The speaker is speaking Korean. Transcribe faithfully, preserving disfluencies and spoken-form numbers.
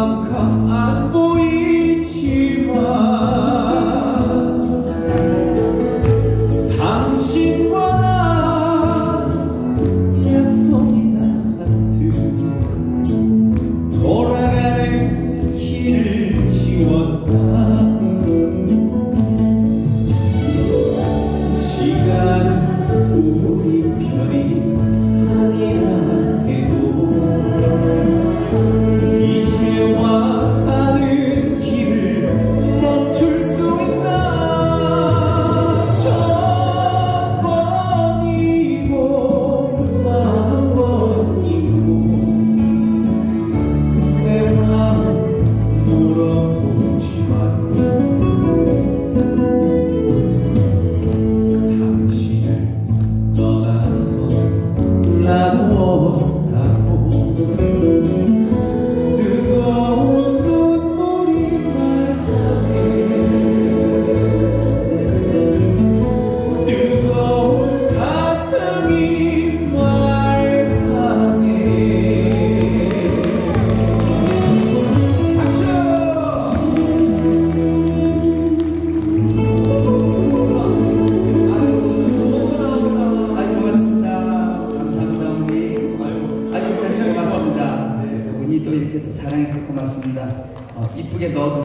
캄캄 안 보이지만 당신과 나 약속이 나듯 돌아가는 길을 지웠다. 시간은 우리 편이 아니라 해도 이제와 가는 길을 멈출 수 있나. 천 번이고 만 번이고 내 마음 물어보지만 당신을 떠나서 나도 없다고. 뜨거운 눈물이 말하네. 뜨거운 가슴이 말하네. 박수! 아주 고맙습니다. 감사합니다, 어머니. 아주 고맙습니다. 두 분이 또 이렇게 또 사랑해서 고맙습니다. 어, 이쁘게 넣어두